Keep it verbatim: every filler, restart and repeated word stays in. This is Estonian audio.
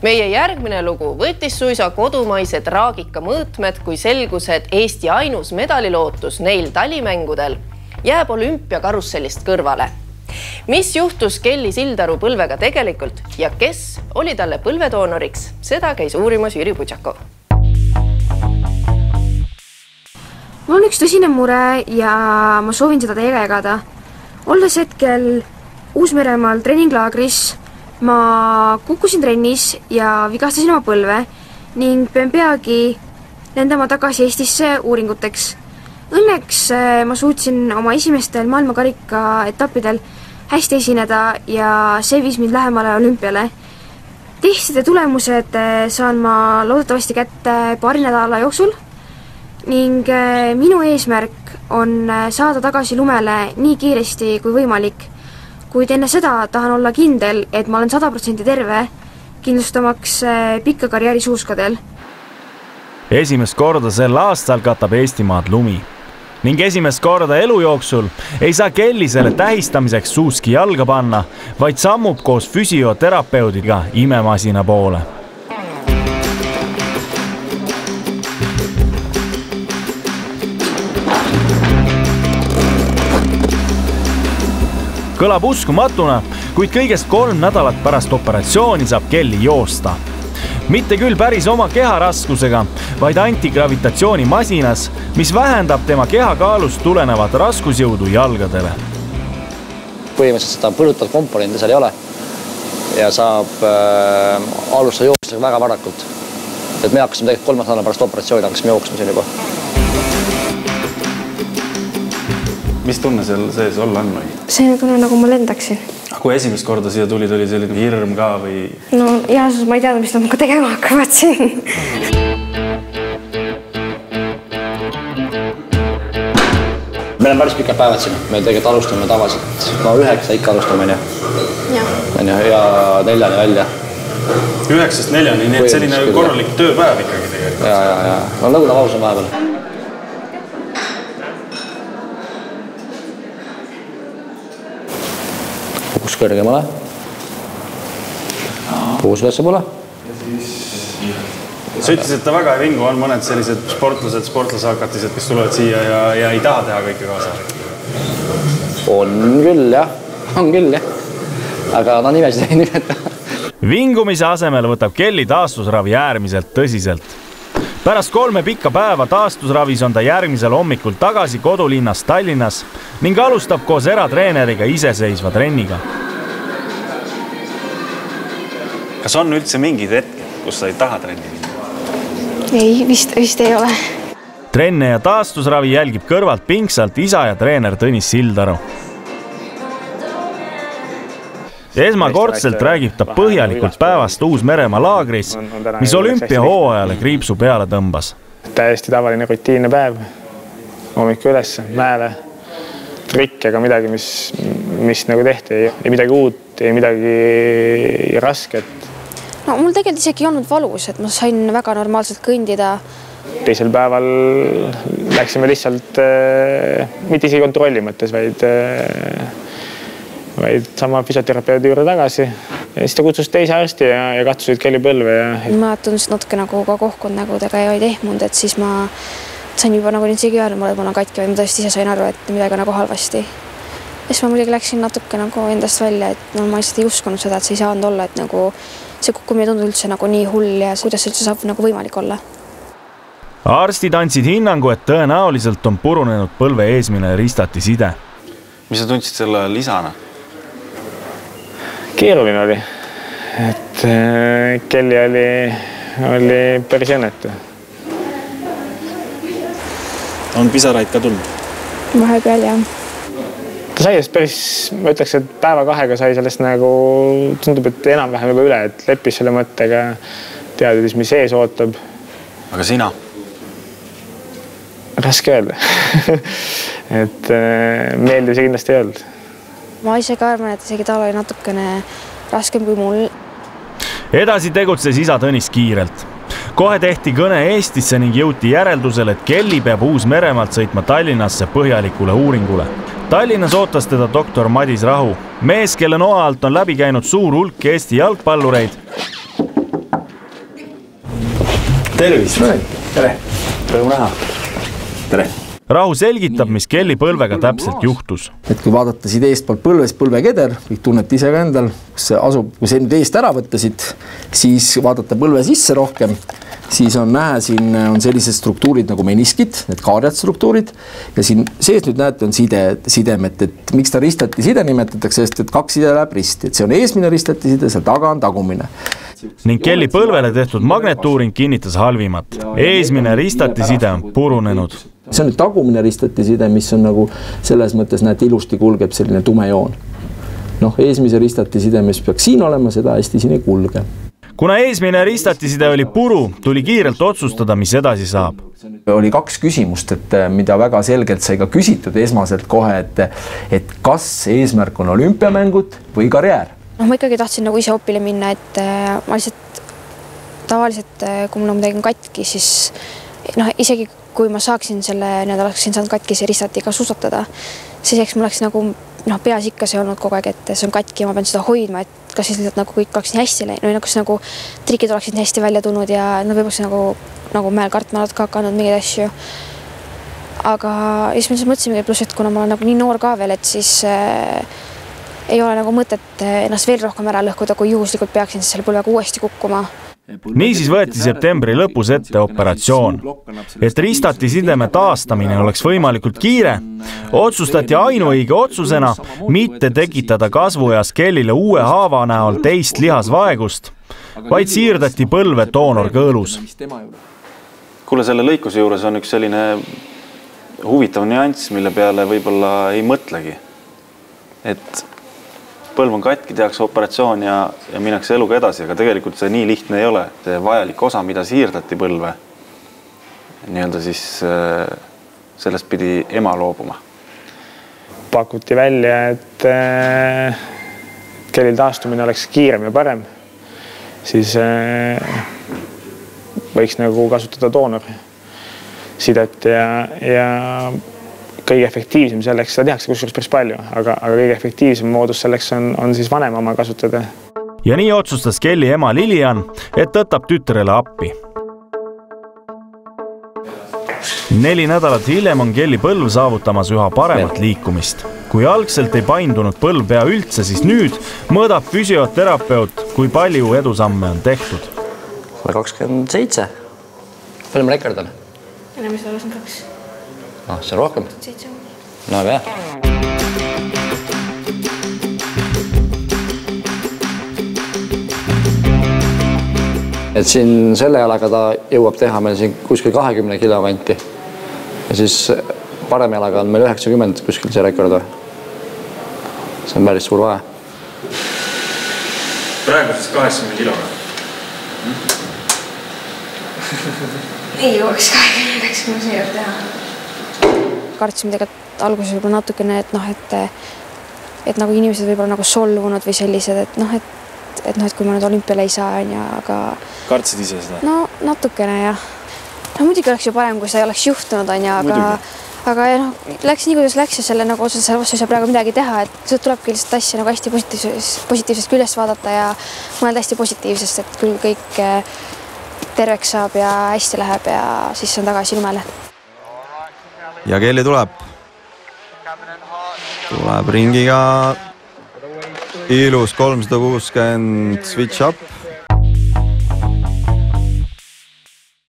Meie järgmine lugu võttis suisa kodumaise traagika mõõtmed, kui selgus, et Eesti ainus medalilootus neil talimängudel jääb olümpiakarussellist kõrvale. Mis juhtus Kelly Sildaru põlvega tegelikult ja kes oli talle põlvedoonoriks, seda käis uurimas Jüri Putšakov. Mul on üks tõsine mure ja ma soovin seda teiega jagada. Olles hetkel Uus-Meremaal treeninglaagris, ma kukkusin trennis ja vigastasin oma põlve ning pean peagi lendama tagasi Eestisse uuringuteks. Õnneks ma suutsin oma esimestel maailmakarika etappidel hästi esineda ja see viis mind lähemale olümpiale. Testide tulemused saan ma loodetavasti kätte paari nädala jooksul ning minu eesmärk on saada tagasi lumele nii kiiresti kui võimalik, kuid enne seda tahan olla kindel, et ma olen sada protsenti terve, kindlustamaks pikka karjääri suuskadel. Esimest korda sel aastal katab Eestimaad lumi ning esimest korda elu jooksul ei saa Kelly selle tähistamiseks suuski jalga panna, vaid sammub koos füsioterapeudiga imemasina poole. Kõlab uskumatuna, kuid kõigest kolm nädalat pärast operatsiooni saab Kelly joosta. Mitte küll päris oma keharaskusega, vaid antigravitatsioonimasinas, mis vähendab tema kehakaalust tulenevat raskusjõudu jalgadele. Põhimõtteliselt seda põlutavat komponendi seal ei ole ja saab äh, alustada jooksmisega väga varakult. Et me hakkasime tegelikult kolmas nädala pärast operatsiooni, hakkasime jooksmisel juba. Mis tunne seal sees olla on? See tunne nagu ma lendaksin. Kui esimest korda siia tuli, tuli selline hirm ka või? No jaasus, ma ei teadnud, mis nad ka tegema hakkavad siin. Me oleme päris pikad päevad siin. Me tegelikult alustame tavaliselt. No üheksa ikka alustame, ja. Ja neljani välja. Üheksast neljani, nii et selline korralik tööpäev ikkagi tegelikult. Ja, ja, ja. No lõuna paus on vahepeal. Puus kõrgemale. Puus ülesse poole. Sa ütles, et ta väga ei vingu, on mõned sellised sportlased, sportlasakatised, kes tulevad siia ja, ja ei taha teha kõike kaasa? On küll, jah. On küll, jah. Aga no nimesid ei nimeta. Vingumise asemel võtab Kelly taastusravi äärmiselt tõsiselt. Pärast kolme pikka päeva taastusravis on ta järgmisel hommikul tagasi kodulinnas Tallinnas ning alustab koos eratreeneriga iseseisva trenniga. Kas on üldse mingid hetked, kus sa ei taha trenni minna? Ei, vist, vist ei ole. Trenne ja taastusravi jälgib kõrvalt pingsalt isa ja treener Tõnis Sildaru. Esmakordselt räägib ta põhjalikult päevast Uus-Meremaa laagris, mis olümpia hooajale kriipsu peale tõmbas. Täiesti tavaline rutiinne päev. Hommiku üles, mäele, trikk ega midagi, mis, mis nagu tehti. Ei midagi uut, ei midagi rasket. No, mul tegelikult isegi ei olnud valus, et ma sain väga normaalselt kõndida. Teisel päeval läksime lihtsalt äh, mitte isegi kontrolli mõttes, vaid, äh, vaid sama füsioterapeudi juurde tagasi. Ja siis ta kutsus teise arsti ja, ja katsusid Kelly põlve. Ja... Ma tundsin natuke nagu ka kohkunud nägudega ja ei tehmunud, et siis ma sain juba nagu isegi öelda mulle, et mul on katki või ma tõesti ise sain aru, et midagi nagu halvasti. Ja siis ma muidugi läksin natuke nagu endast välja, et no, ma lihtsalt ei uskunud seda, et see ei saanud olla, et nagu see kukkumine tundub üldse nagu nii hull ja kuidas üldse saab nagu võimalik olla. Arstid andsid hinnangu, et tõenäoliselt on purunenud põlve eesmine ristati side. Mis sa tundsid selle lisana? Keeruline oli. Et Kelly oli, oli päris õnnetu. On pisaraid ka tulnud? Vahepeal, jah. Ta sai päris, ma ütleks, et päeva kahega sai sellest nagu, tundub, et enam-vähem juba üle, et leppis selle mõttega, teadis, mis ees ootab. Aga sina? Raske öelda. et meeldiv see kindlasti ei olnud. Ma ise ka arvan, et isegi tal oli natukene raskem kui mul. Edasi tegutses isa Tõnis kiirelt. Kohe tehti kõne Eestisse ning jõuti järeldusel, et Kelly peab Uus-Meremaalt sõitma Tallinnasse põhjalikule uuringule. Tallinnas ootas teda doktor Madis Rahu, mees, kelle noa alt on läbi käinud suur hulk Eesti jalgpallureid tervist! Tere! Rõõmu näha! Tere! Rahu selgitab, mis Kelly põlvega täpselt juhtus. Et kui vaadata siit eestpoolt põlves põlvekeder, kõik tunnete ise ka endal, kus see asub, kui see nüüd eest ära võttasid, siis vaadata põlve sisse rohkem, siis on näha, siin on sellised struktuurid nagu meniskid, need kaarjad struktuurid, ja siin sees nüüd näete on side, sidemet, et miks ta ristati side nimetatakse, sest et kaks side läheb risti, et see on eesmine ristati side, seal taga on tagumine. Ning Kelly põlvele tehtud magnetuuring kinnitas halvimat. Eesmine ristati side on purunenud. See on nüüd tagumine ristati side, mis on nagu selles mõttes näete ilusti kulgeb selline tume joon. Noh, eesmise ristati side, mis peaks siin olema, seda hästi siin ei kulge. Kuna eesmine ristati side oli puru, tuli kiirelt otsustada, mis edasi saab. Oli kaks küsimust, et mida väga selgelt sai ka küsitud esmaselt kohe, et, et kas eesmärk on olümpiamängud või karjäär. No, ma ikkagi tahtsin nagu ise opile minna, et ma lihtsalt tavaliselt, kui mul on midagi katki, siis noh, isegi kui ma saaksin selle nädalaksin saanud katkise ristati ka suusatada, siis eks mul oleks nagu noh, peas ikka see olnud kogu aeg, et see on katki ja ma pean seda hoidma, et kas siis lihtsalt nagu kõik oleks nii hästi läinud, no kas nagu trikid oleksid nii hästi välja tulnud ja no võib-olla nagu, nagu mäel kartma ka hakanud mingeid asju. Aga siis me mõtlesimegi, pluss, et kuna ma olen nagu nii noor ka veel, et siis äh, ei ole nagu mõtet ennast veel rohkem ära lõhkuda, kui juhuslikult peaksin selle põlvega uuesti kukkuma. Niisiis võeti septembri lõpus ette operatsioon. Et ristati sideme taastamine oleks võimalikult kiire, otsustati ainuõige otsusena mitte tekitada kasvueas Kellyle uue haava näol teist lihasvaegust, vaid siirdati põlve doonorkõõlus. Kuule, selle lõikuse juures on üks selline huvitav nüanss, mille peale võib-olla ei mõtlegi. Et põlv on katki, tehakse operatsioon ja, ja minnakse eluga edasi, aga tegelikult see nii lihtne ei ole. See vajalik osa, mida siirdati põlve, nii-öelda siis sellest pidi ema loobuma. Pakuti välja, et Kellyl taastumine oleks kiirem ja parem, siis võiks nagu kasutada doonor sidet ja, ja kõige efektiivsem selleks, seda tehakse kusjuures päris palju, aga, aga kõige efektiivsem moodus selleks on, on siis vanem oma kasutada. Ja nii otsustas Kelly ema Lilian, et tõtab tütrele appi. Neli nädalat hiljem on Kelly põlv saavutamas üha paremat liikumist. Kui algselt ei paindunud põlv pea üldse, siis nüüd mõõdab füsioterapeut, kui palju edusamme on tehtud. kakskümmend seitse. Palju ma rekord on? Enam seda lasen kaks. Ah, see on rohkem? No aga jah. Et siin selle jalaga ta jõuab teha meil siin kuskil kahekümne kilo kanti. Ja siis parem jalaga on meil üheksakümmend kuskil see rekord. See on päris suur vahe. Praegu siis kaheksakümmend kilo. Ei jõuaks kahekümneks, kui ma see jõuab teha. Kartsime tegelikult alguses võib-olla natukene, et noh, et, et nagu inimesed võib-olla nagu solvunud või sellised, et noh, et, et noh, et kui ma nüüd olümpiale ei saa, on ja, aga... Kartsid ise seda? No natukene, jah. No muidugi oleks ju parem, kui see oleks juhtunud, on ja, aga, aga ja, noh, läks nii, kuidas läks ja selle nagu otseselt selle vastu ei saa praegu midagi teha, et see tulebki lihtsalt asja nagu hästi positiivsest, positiivsest küljest vaadata ja mõelda hästi positiivsest, et küll kõik terveks saab ja hästi läheb ja siis on tagasi lumele. Ja Kelly tuleb. Tuleb ringiga ilus kolmsada kuuskümmend switch up.